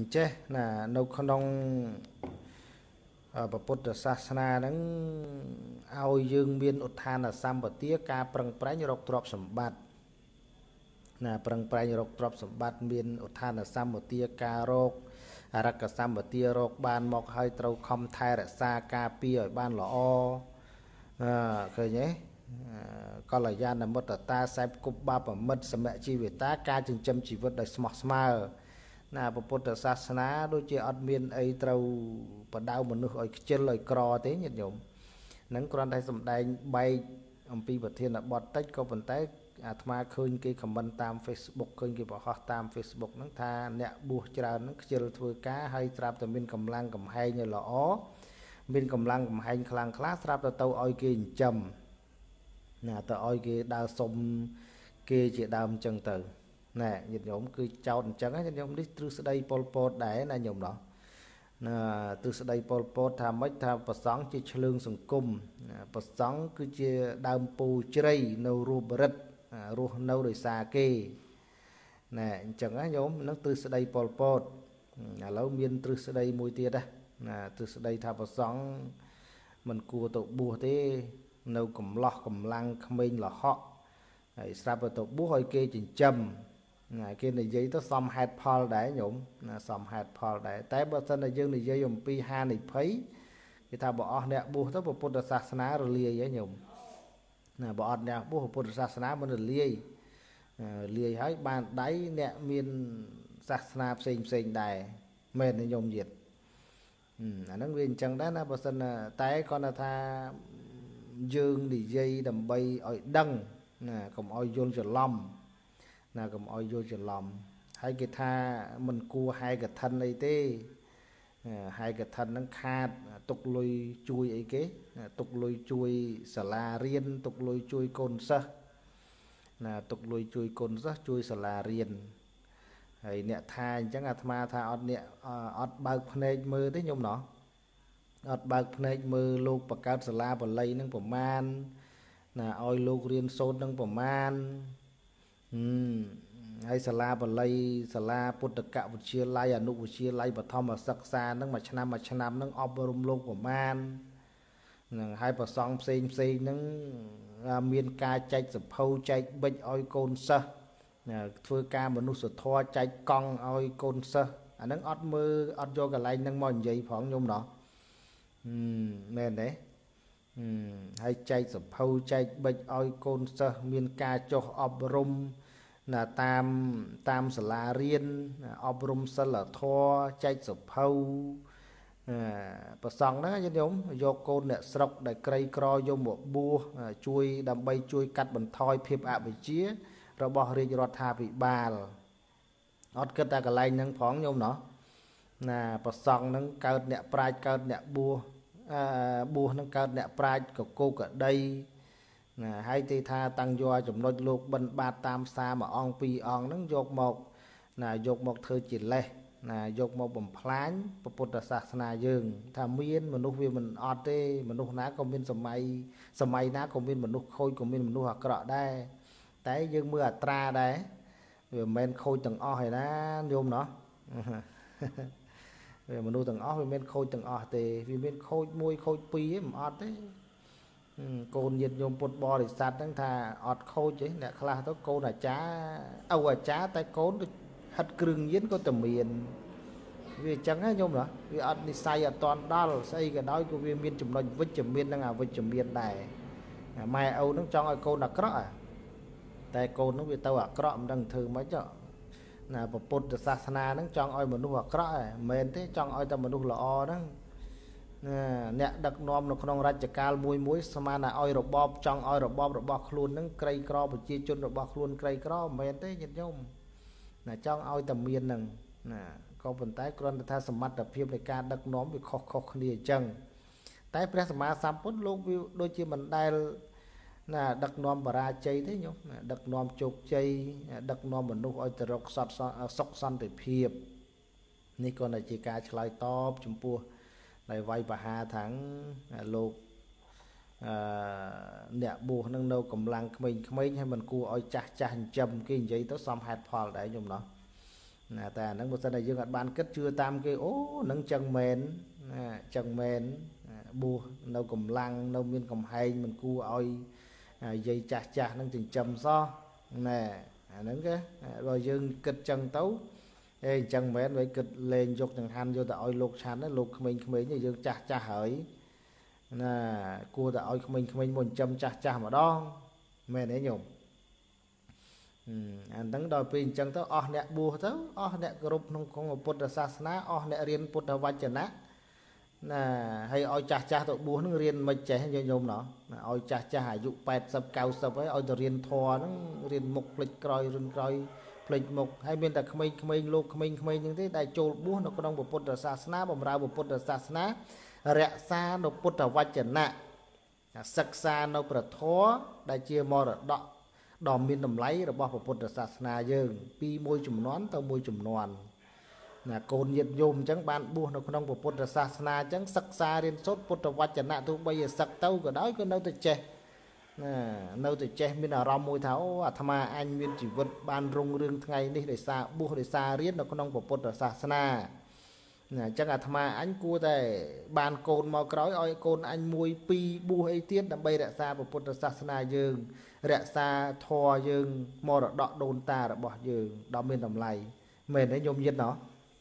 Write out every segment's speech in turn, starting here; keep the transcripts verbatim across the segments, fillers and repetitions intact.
ចេះណានៅក្នុងព្រះពុទ្ធសាសនាហ្នឹងឲ្យយើងមានឧទ្ធានសម្បទាការប្រឹងប្រែងរកទ្រព្យសម្បត្តិណាប្រឹងប្រែងរកទ្រព្យសម្បត្តិមានឧទ្ធានសម្បទាការរកអរកសម្បទារកបានមកឲ្យត្រូវខំថែរក្សាការពារឲ្យបានល្អអឺឃើញទេកល្យាណមិត្តតាសែបគប់បាបមិត្តសមជីវតាការចិញ្ចឹមជីវិតដោយស្មោះស្មើណាព្រះពុទ្ធសាសនាដូចជាអត់មានអីត្រូវបដៅមនុស្សឲ្យខ្ជិលឲ្យក្រទេញាតិញោមហ្នឹងគ្រាន់តែសំដែងបែកអំពីប្រធានបទតិចក៏ប៉ុន្តែអាត្មាឃើញគេខមមិនតាម Facebook ឃើញគេបង្ហោះតាម Facebook ហ្នឹងថាអ្នកបួសច្រើនហ្នឹងខ្ជិលធ្វើការហើយស្រាប់តែមានកម្លាំងកំហែងឲ្យល្អមានកម្លាំងកំហែងខ្លាំងខ្លះស្រាប់តែទៅឲ្យគេចិញ្ចឹមណាទៅឲ្យគេដើរសុំគេជាដើមអញ្ចឹងទៅណែញាតិញោមគឺចោតអញ្ចឹងញាតិញោមនេះទ្រឹស្ដីប៉ុលពតដែរណាញោមណោះណាទ្រឹស្ដីប៉ុលពតថាម៉េចថាប្រសង់ជាឆ្លើងសង្គមប្រសង់គឺជាដើមពូជ្រៃនៅរូបរិទ្ធរស់នៅដោយសារគេណែអញ្ចឹងណាញោមនឹងទ្រឹស្ដីប៉ុលពតឥឡូវមានទ្រឹស្ដីមួយទៀតណាទ្រឹស្ដីថាប្រសង់មិនគួរទៅបួសទេនៅកំឡោះកម្លាំងក្មេងលហកហើយស្រាប់ទៅបួសឲ្យគេចិញ្ចឹមណាគេនិយាយទៅសមហេតុផលដែរញោមណាសមហេតុផលដែរតែបើសិនតែយើងនិយាយអំពីហានិភ័យគេថាបើអស់អ្នកបួសទៅពុទ្ធសាសនារលាយហ៎ញោមណាបើអត់អ្នកបួសពុទ្ធសាសនាមិនរលាយលាយហើយបានដៃអ្នកមានសាសនាផ្សេងផ្សេងដែរមែនទេញោមយិតអាហ្នឹងវាអញ្ចឹងដែរណាបើសិនតែគាត់ថាយើងនិយាយដើម្បីឲ្យដឹងណាកុំឲ្យយល់ច្រឡំណាកុំឲ្យយល់ច្រឡំហើយគេថាមិនគួរហែកឋិនអីទេហែកឋិនហ្នឹងខាតទុកលុយជួយអីគេទុកលុយជួយសាលារៀនទុកលុយជួយកូនសិស្សណាទុកលុយជួយកូនសិស្សជួយសាលារៀនហើយអ្នកថាអញ្ចឹងអាត្មាថាអត់អ្នកអត់បើកភ្នែកមើលទេញោមណោះអត់បើកភ្នែកមើលលោកបកើតសាលាបល័យនឹងប្រមាណណាឲ្យលោករៀនសូត្រនឹងប្រមាណហឹមហើយសាលាបល័យសាលាពុទ្ធកវិទ្យាល័យអនុវិទ្យាល័យបឋមសិក្សានឹងមួយឆ្នាំមួយឆ្នាំនឹងអប់រំលោកប្រមាណនឹងហើយប្រសង់ផ្សេងផ្សេងនឹងមានការចែកសភៅចែកបិចឲ្យកូនសិស្សធ្វើការមនុស្សធម៌ចែកកង់ឲ្យកូនសិស្សអានឹងអត់មើលអត់យកកន្លែងនឹងមកនិយាយផងញោមណោះហឹមមែនទេហឹមហើយចែកសភៅចែកបិចឲ្យកូនសិស្សមានការចុះអប់រំណាតាមតាមសាលារៀនអប់រំសិលធម៌ចែកសភៅប្រសង់ហ្នឹងញោមយកកូនអ្នកស្រុកដែលក្រីក្រយកមកបួសជួយដើម្បីជួយកាត់បន្ថយភាពអវិជ្ជារបស់រាជរដ្ឋាភិបាលអត់គិតតែកន្លែងហ្នឹងផងញោមណោះណាប្រសង់ហ្នឹងកើតអ្នកប្រាជ្ញកើតអ្នកបួសអឺបួសនឹងកើតអ្នកប្រាជ្ញកកោកក្ដីណាហើយទេថាតាំងយកចំណុចលោកបិណ្ឌបាតតាមផ្សារមួយអង្គពីរអង្គហ្នឹងយកមកណាយកមកធ្វើជាលេសណាយកមកបំផ្លាញពុទ្ធសាសនាយើងថាមានមនុស្សវាមិនអត់ទេមនុស្សណាក៏មានសម័យសម័យណាក៏មានមនុស្សខូចក៏មានមនុស្សអាក្រក់ដែរតែយើងមើលអត្រាដែរវាមិនមែនខូចទាំងអស់ឯណាញោមណោះវាមនុស្សទាំងអស់វាមិនខូចទាំងអស់ទេវាមានខូចមួយខូចពីរឯងមិនអត់ទេកូនញាតិញោមពុទ្ធបរិស័ទហ្នឹងថាអត់ខូចទេអ្នកខ្លះទៅកូនអាចារ្យឪអាចារ្យតែកូនទៅហិតគ្រឿងញៀនក៏តែមានវាអញ្ចឹងណាញោមណាវាអត់និស័យអត់តន់ដល់ស្អីក៏ដោយក៏វាមានចំណុចវិជ្ជមាននិងអវិជ្ជមានដែរម៉ែឪហ្នឹងចង់ឲ្យកូនអាក្រក់តែកូនហ្នឹងវាទៅអាក្រក់មិនដឹងធ្វើម៉េចណាពុទ្ធសាសនាហ្នឹងចង់ឲ្យមនុស្សអាក្រក់មិនមែនទេចង់ឲ្យតែមនុស្សល្អហ្នឹងអ្នកដឹកនាំនៅក្នុងរជ្ជកាលមួយមួយស្មានតែឲ្យរបបចង់ឲ្យរបបរបស់ខ្លួនហ្នឹងក្រីក្រប្រជាជនរបស់ខ្លួនក្រីក្រមិនមែនទេញាតិញោមណាចង់ឲ្យតែមានហ្នឹងណាក៏ប៉ុន្តែគ្រាន់តែថាសមត្ថភាពនៃការដឹកនាំវាខុសខុសគ្នាអញ្ចឹងតែព្រះសម្មាសម្ពុទ្ធលោកវាដូចជាមិនដែលណាដឹកនាំបរាជ័យទេញោមដឹកនាំជោគជ័យដឹកនាំមនុស្សឲ្យទៅរកសត្វសុខសន្តិភាពនេះក៏ជាការឆ្លើយតបចំពោះដែលវាយបហាថាងលោកអឺអ្នកបួសនឹងនៅកម្លាំងក្មេងៗហើយមិនគួរឲ្យចាស់ចាស់ចិញ្ចឹមគេនិយាយទៅសមហេតុផលដែរញោមណោះណាតែហ្នឹងបើសិនតែយើងអត់បានគិតជឿតាមគេអូនឹងចឹងមែនណាចឹងមែនបួសនៅកម្លាំងនៅមានកំហែងមិនគួរឲ្យយាយចាស់ចាស់ហ្នឹងចិញ្ចឹមសោះណែអាហ្នឹងគេបើយើងគិតចឹងទៅអេអញ្ចឹងមែនវិញគិតលេងយកចង្ហាន់យកទៅឲ្យលោកឆាន់ណាលោកក្មេងៗយើងចាស់ចាស់ហើយណាគួរតែឲ្យក្មេងៗមកចិញ្ចឹមចាស់ចាស់ម្ដងមែនទេញោមអាហ្នឹងដល់ពេលអញ្ចឹងទៅអស់អ្នកបួសទៅអស់អ្នកគោរពក្នុងក្នុងពុទ្ធសាសនាអស់អ្នករៀនពុទ្ធវចនៈណាហើយឲ្យចាស់ចាស់ទៅបួសនឹងរៀនមិនចេះញោមណោះឲ្យចាស់ចាស់អាយុแปดสิบ เก้าสิบហើយឲ្យទៅរៀនធម៌ហ្នឹងរៀនមុខភ្លេចក្រោយរៀនក្រោយភ្លេចមុខហើយមានតែក្មេងៗលោកក្មេងៗហ្នឹងទេដែលចូលបួសនៅក្នុងពុទ្ធសាសនាបម្រើពុទ្ធសាសនារក្សានៅពុទ្ធវចនៈសិក្សានៅព្រះធម៌ដែលជាមរតកដ៏មានតម្លៃរបស់ពុទ្ធសាសនាយើងពីមួយចំនួនទៅមួយចំនួនណាកូនញាតិញោមអញ្ចឹងបានបួសនៅក្នុងពុទ្ធសាសនាអញ្ចឹងសិក្សារៀនសូត្រពុទ្ធវចនៈទោះបីជាសឹកទៅក៏ដោយក៏នៅតែចេះណានៅតែចេះមានអារម្មណ៍មួយថាអូអាត្មាអញមានជីវិតបានរុងរឿងថ្ងៃនេះដោយសារបួសដោយសាររៀននៅក្នុងពុទ្ធសាសនាណាអញ្ចឹងអាត្មាអញគួរតែបានកូនមកក្រោយឲ្យកូនអញមួយពីរបួសអីទៀតដើម្បីរក្សាពុទ្ធសាសនាយើងរក្សាធម៌យើងមរតកដូនតារបស់យើងដ៏មានតម្លៃមែនទេញោមញាតិណោះ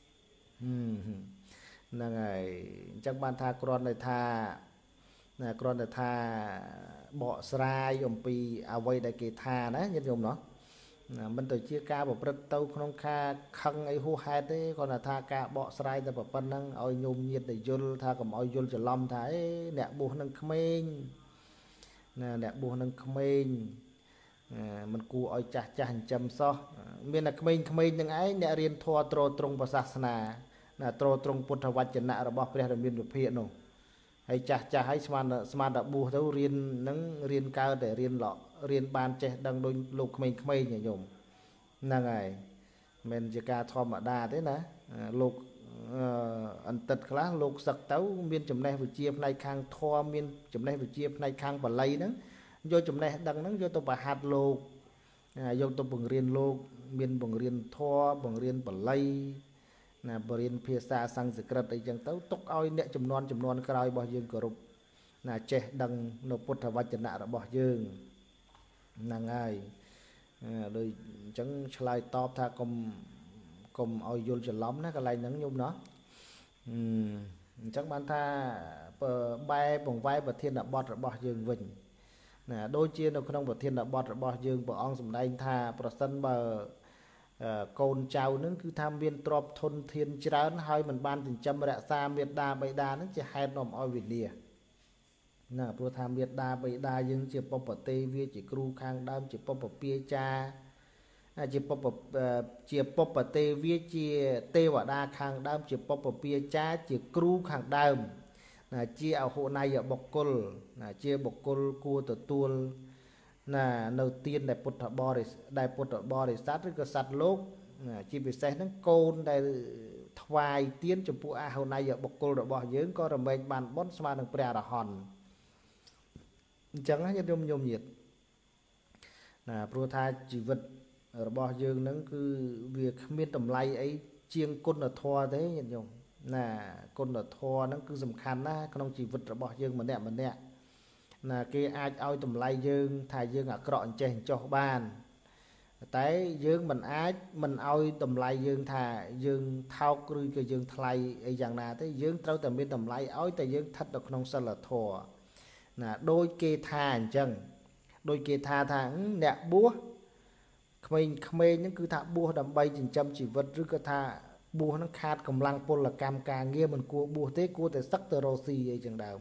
ហ្នឹងហើយអញ្ចឹងបានថាគ្រាន់តែថាណាគ្រាន់តែថាបកស្រាយអំពីអ្វីដែលគេថាណាញាតិញោមណោះមិនទៅជាការប្រព្រឹត្តទៅក្នុងការខឹងអីហួសហេតុទេគ្រាន់តែថាការបកស្រាយតែប៉ុណ្្នឹងឲ្យញោមញាតិយល់ថាកុំឲ្យយល់ច្រឡំថាអេអ្នកបួសនឹងក្មេងណាអ្នកបួសនឹងក្មេងមិនគួរឲ្យចាស់ចាស់ចិញ្ចឹមសោះមានតែក្មេងៗនឹងឯងអ្នករៀនធម៌ត្រត្រង់សាសនាណាត្រត្រង់ពុទ្ធវចនៈរបស់ព្រះរាមាវិភាកនោះហើយចាស់ចាស់ហើយស្មានស្មានតែបួសទៅរៀននឹងរៀនកើតតែរៀនឡរៀនបានចេះដឹងដូចលោកក្មេងៗញោមហ្នឹងហើយមិនជាការធម្មតាទេណាលោកអន្តិតខ្លះលោកសឹកទៅមានចំណេះវិជ្ជាផ្នែកខាងធម៌មានចំណេះវិជ្ជាផ្នែកខាងបល័យហ្នឹងយកចំណេះដឹងហ្នឹងយកទៅប្រហាត់លោកយកទៅបង្រៀនលោកមានបង្រៀនធម៌បង្រៀនបល័យណាបង្រៀនភាសាសំស្ក្រឹតអីចឹងទៅទុកឲ្យអ្នកចំនួនចំនួនក្រោយរបស់យើងគោរពណាចេះដឹងនៅពុទ្ធវចនៈរបស់យើងហ្នឹងហើយដូចអញ្ចឹងឆ្លើយតបថាកុំកុំឲ្យយល់ច្រឡំណាកន្លែងហ្នឹងញោមណោះអញ្ចឹងបានថាបែបបង្វែរប្រធានបទរបស់យើងវិញណាដូចជានៅក្នុងប្រធានបទរបស់យើងព្រះអង្គសម្ដែងថាប្រសិនបើកូនចៅនឹងគឺថាមានទ្រព្យធនធានច្រើនហើយមិនបានចិញ្ចឹមរក្សាមេត្តាបិតានឹងជាហេតុនាំឲ្យវិនាសណាព្រោះថាមេត្តាបិតាយើងជាបុព្វទេវាជាគ្រូខាងដើមជាបុព្វពាចាជាបុព្វជាបុព្វទេវាជាទេវតាខាងដើមជាបុព្វពាចាជាគ្រូខាងដើមណាជាអហុណ័យបុគ្គលណាជាបុគ្គលគួរទទួលណានៅទានដែលពុទ្ធបរិស័ទដែលពុទ្ធបរិស័ទឬក៏សត្វលោកជាពិសេសហ្នឹងកូនដែលថ្វាយទានចំពោះអហុណ័យបុគ្គលរបស់យើងក៏រមែងបានបុណ្យស្មើនឹងព្រះអរហន្តអញ្ចឹងញាតិញោមញាតិណាព្រោះថាជីវិតរបស់យើងហ្នឹងគឺវាគ្មានតម្លៃអីជាងគុណធម៌ទេញាតិញោមណាគុណធម៌ហ្នឹងគឺសំខាន់ណាស់ក្នុងជីវិតរបស់យើងម្នាក់ម្នាក់ណាគេអាចឲ្យតម្លៃយើងថាយើងអាក្រក់អញ្ចេះអញ្ចោះបានតែយើងមិនអាចមិនឲ្យតម្លៃយើងថាយើងថោកឬក៏យើងថ្លៃអីយ៉ាងណាទេយើងត្រូវតែមានតម្លៃឲ្យតែយើងស្ថិតនៅក្នុងសិលធម៌ណាដូចគេថាអញ្ចឹងដូចគេថាថាអ្នកបួសក្មេងៗហ្នឹងគឺថាបួសដើម្បីចិញ្ចឹមជីវិតឬក៏ថាបួសហ្នឹងខាតកម្លាំងពលកម្មការងារមិនគួរបួសទេគួរតែសឹកទៅរកស៊ីអីចឹងដើម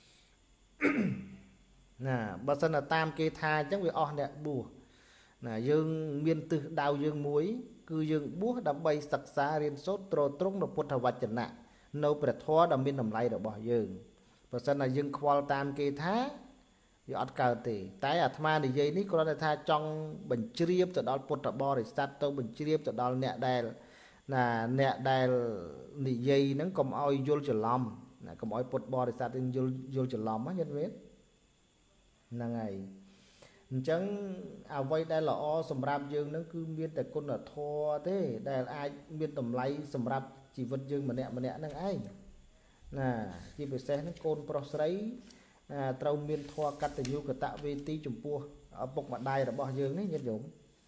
ណាបើសិនតែតាមគេថាអញ្ចឹងវាអស់អ្នកបួសណាយើងមានទិសដៅយើងមួយគឺយើងបួសដើម្បីសិក្សារៀនសូត្រត្រត្រង់នៅពុទ្ធវចនៈនៅព្រះធម៌ដ៏មានតម្លៃរបស់យើងបើសិនតែយើងខ្វល់តាមគេថាវាអត់កើតទេតែអាត្មានិយាយនេះគ្រាន់តែថាចង់បញ្ជ្រាបទៅដល់ពុទ្ធបរិស័ទទៅបញ្ជ្រាបទៅដល់អ្នកដែលណាអ្នកដែលនិយាយហ្នឹងកុំឲ្យយល់ច្រឡំណាកុំឲ្យពុទ្ធបរិស័ទយល់យល់ច្រឡំណាញាតិមិត្តហ្នឹងហើយ chẳng à vay đây là o sầm rạp dương nó cứ miên tại con là thua thế đây ai miên tầm lấy sầm rạp chỉ vật dương mà nè mà nè năng ai nè chỉ phải xem nó côn pro sấy trâu miên thua cắt từ nhu cái tạo vi tí chủng pua ở bọc mặt đai là bỏ dương ấy nhất dụng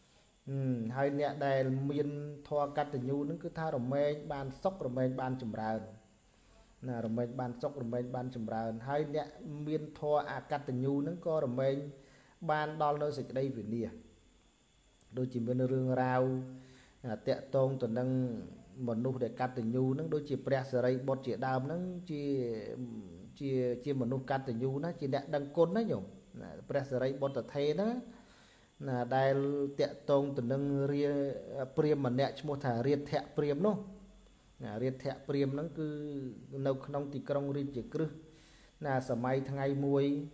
hai nè đây miên thua cắt từ nhu nó cứ tha rồi men ban sóc rồi men ban chủng rào nè rồi men ban sóc rồi men ban chủng rào hai nè miên thua à cắt từ nhu nó có rồi men ban đo nơi dịch đây vì nè đôi chỉ bên rương rau tẹt tôn tuần năng một nụ để cắt từ nhu nó đôi chỉ press rồi bớt chỉ đào nó chỉ chỉ chỉ một nụ cắt từ nhu nó chỉ đặt đằng côn nó nhung press rồi bớt từ thế đó là đây tẹt tôn tuần năng ria priêm mà nẹt mua thà riết thẹt priêm nó riết thẹt priêm nó cứ nấu nông thì công riết chỉ cứ là sớm mai thằng ngày muối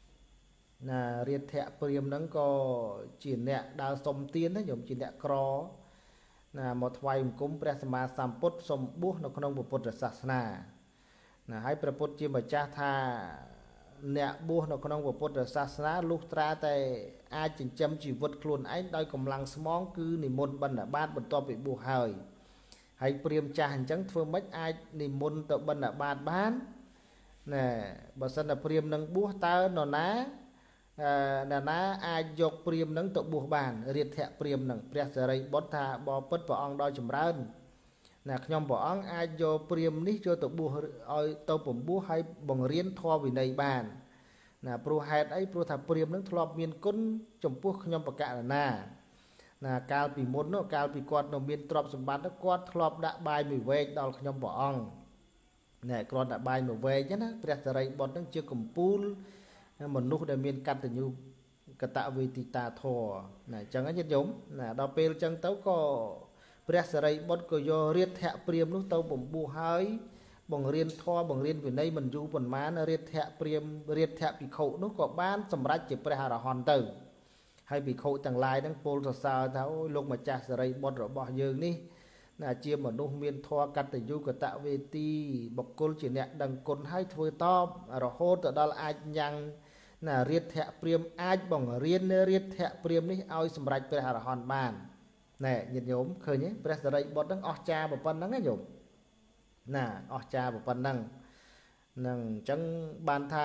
là riết thẹt priêm nó có chỉ nẹt đào sông tiên đó nhung chỉ nẹt cò là một vài cũng presma samput som buh nó không một bột sạch na là hai prepot chỉ mà cha tha nẹt buh nó không một bột sạch na lúc tra tại ai chỉnh châm chỉ vật luôn ấy đôi cầm lăng smong cứ niệm môn bần là ban bần to bị buh hơi hay priêm cha hành trắng phương mấy ai niệm môn tự bần là ban bán nè bà sân là priêm nâng buh ta nó ná nè ná ai dọc priêm nâng tự buh bàn riết thẹt priêm nâng press rồi bớt tha bỏ bớt bỏ ong đôi chùm rơn nè nhom bỏ ong ai do priêm ní cho tự buh oi tàu bổng buh hay bằng riêng thoa vì này bàn nè pro head ấy pro thà priêm nâng thọp miên cún chùm buh nhom bạc cả là nà nè cao bị môn nó cao bị quạt nó miên trọp sầm bát nó quạt thọp đã bài mười về đào nhom bỏ ong nè con đã bài mười về chứ na press rồi bớt nâng chưa cầm pool mình nuốt để miên cắt từ nhu cái tạo vì tì ta thò này chẳng có nhất giống là đào pel chẳng tấu có pressure bớt có do riết thẹt priêm lúc tấu bổng bu hơi bằng riêng thò bằng riêng vì đây mình du bằng má nó riết thẹt priêm riết thẹt bị khổ nó có bán sầm rách chỉ phải là hoàn tử hay bị khổ chẳng lại đang pol sao sao tháo lúc mà cha sợi bớt rồi bỏ dương đi là chia mà nuốt miên thò cắt từ nhu cái tạo vì tì bọc côn chỉ nẹt đằng côn hay thôi to rồi hốt ở đó là ai nhang là riết thẹt priêm ai bằng riêng riết thẹt priêm ní ao sầm rạchไปหาหอนบ้านnè nhiệt nhóm khơi nhé pressure bot đangออกcha một phần năng ấy nhổm nèออกcha một phần năng năng chẳng ban tha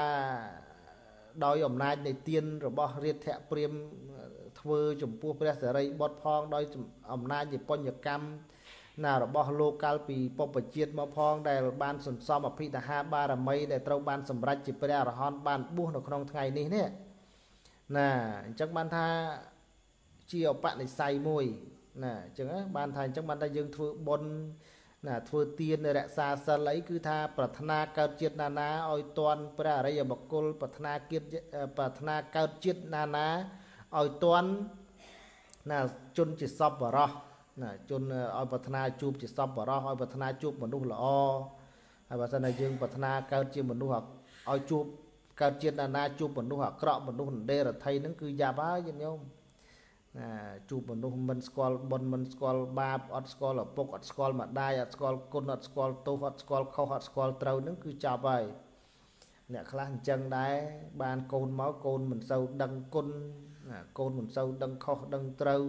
đôi ẩm nai này tiên rồi bỏ riết thẹt priêm thưa chủng pua pressure bot phong đôi ẩm nai gì pon nhật cam nào rồi bỏ local pi pop chiết mà phong đây ban sồn som ở phi ta ha ba là mấy để trâu ban sầm rạch chỉ phải là hòn ban buông nó không ngày ní nè nè chắc ban tha chiều bạn để say mùi nè chẳng ban thành chắc ban ta dương thưa bon nè thưa tiên để xa xa lấy cứ tha pratna cao chiết nana oi toàn pra đây bậc col pratna kiết pratna cao chiết nana oi toàn nè chun chỉ sập vào đó nè chôn oi bát na chụp chỉ sập vào đó oi bát na chụp mình đúng là o hay bát na dương bát na cao chiết mình đúng học oi chụp cao chiết là na chụp mình đúng học cọ mình đúng đê là thay nó cứ già bá vậy nhau nè chụp mình đúng mình scroll bon mình scroll ba hot scroll là bốc hot scroll mà đai hot scroll côn hot scroll tô hot scroll khâu hot scroll trâu nó cứ chà vậy nè khá chân đáy ban côn máu côn mình sâu đăng côn côn mình sâu đăng khâu đăng trâu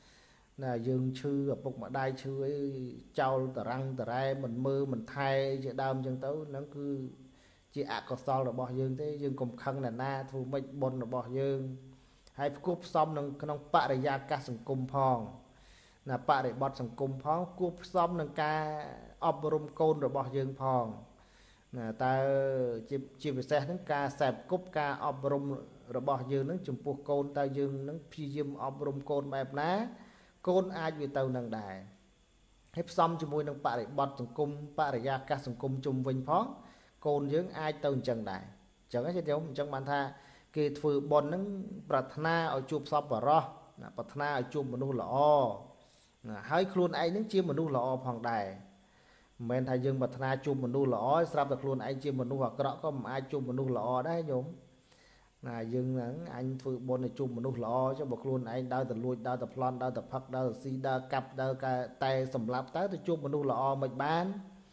là dương chư ở bụng mà đai chư ấy trao tờ răng tờ rai mình mơ mình thay chị đam chân tấu nó cứ chị ạ có sao là bỏ dương thế dương cùng khăn là na thu mệnh bồn là bỏ dương hay cúp xong nó nó bạ để ra cả sừng cung phong là bạ để bọt sừng cung phong cúp xong nó ca ốp rôm côn rồi bỏ dương phong là ta chỉ chỉ phải xe nó ca sẹp cúp ca ốp rôm rồi bỏ dương nó chùm buộc côn ta dương nó phi dương ốp rôm côn bẹp ná côn ai vì tàu năng đài hết xong cho môi năng bạ để bọt sừng cung bạ để ra cả sừng cung chung vinh phó côn dưỡng ai tàu chân đài chẳng có giống trong bàn tha kê thưa bon nó pratna ở chụp sập vào ro pratna ở chụp mình nuôi lọ hai khuôn anh những chiêm mình nuôi lọ hoàng đài men thay dương pratna chụp mình nuôi lọ sắp được luôn anh chiêm mình nuôi hoặc rõ có ai chụp mình nuôi lọ đấy nhúng là dương anh thưa bon này chụp mình nuôi lọ cho bậc luôn anh đau từ lui đau từ plon đau từ phật đau từ si đau cặp đau cả tay sầm lạp tới tôi chụp mình nuôi lọ mệt bán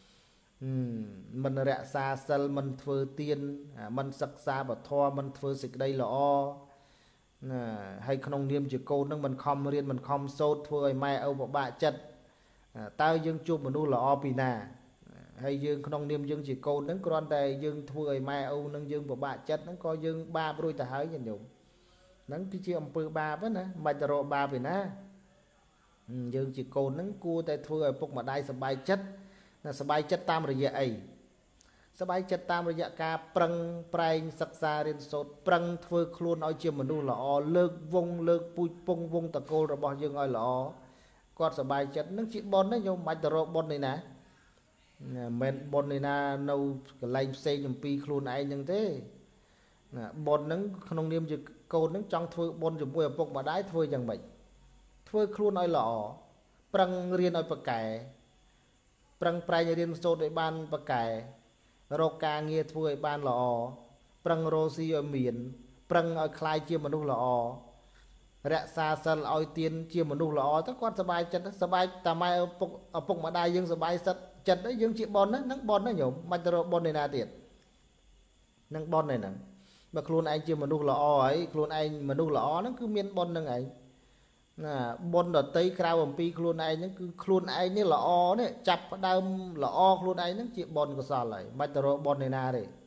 mình rẽ xa sân mình thưa tiên mình sắc xa và thoa mình thưa xịt đây là o ណាហើយក្នុងនាមជាកូននឹងមិនខំរៀនមិនខំសូត្រធ្វើឲ្យម៉ែឪពិបាកចិត្តតើយើងជួបមនុស្សល្អពីណាហើយយើងក្នុងនាមយើងជាកូននឹងគ្រាន់តែយើងធ្វើឲ្យម៉ែឪនឹងយើងពិបាកចិត្តហ្នឹងក៏យើងបាបរួចទៅហើយញញោមហ្នឹងគឺជាអំពើបាបណាមិនទៅរកបាបពីណាយើងជាកូនហ្នឹងគួរតែធ្វើឲ្យពុកម្ដាយសប្បាយចិត្តណាសប្បាយចិត្តតាមរយៈអីសប្បាយចិត្តតាមរយៈការប្រឹងប្រែងសិក្សារៀនសូត្រប្រឹងធ្វើខ្លួនឲ្យជាមនុស្សល្អលើកវងលើកពូជពងវងតកូលរបស់យើងឲ្យល្អគាត់សប្បាយចិត្តនឹងជាបុណ្យណាញោមមិនទៅរកបុណ្យនេះណាមិនបុណ្យនេះណានៅកន្លែងផ្សេងអំពីខ្លួនឯងហ្នឹងទេណាបុណ្យហ្នឹងក្នុងនាមជាកូនហ្នឹងចង់ធ្វើបុណ្យជាមួយឪពុកម្ដាយធ្វើយ៉ាងម៉េចធ្វើខ្លួនឲ្យល្អប្រឹងរៀនឲ្យប៉កែប្រឹងប្រែងរៀនសូត្រឲ្យបានប៉កែរកការងារធ្វើឲ្យបានល្អប្រឹងរកស៊ីឲ្យមានប្រឹងឲ្យคล้ายជាមនុស្សល្អរក្សាសិលឲ្យទានជាមនុស្សល្អទៅគាត់សប្បាយចិត្តសប្បាយតាម៉ែឪពុកឪពុកម្ដាយយើងសប្បាយចិត្តចិត្តយើងជាបុណ្យហ្នឹងបុណ្យហ្នឹងញោមមិនទៅរកបុណ្យឯណាទៀតហ្នឹងបុណ្យឯហ្នឹងបើខ្លួនឯងជាមនុស្សល្អហើយខ្លួនឯងមនុស្សល្អហ្នឹងគឺមានបុណ្យហ្នឹងឯងណាបុណ្យដតីក្រៅអំពីខ្លួនឯងហ្នឹងគឺខ្លួនឯងនេះល្អនេះចាប់ផ្ដើមល្អខ្លួនឯងហ្នឹងជាបុណ្យកុសលហើយមិនទៅរកបុណ្យឯណាទេ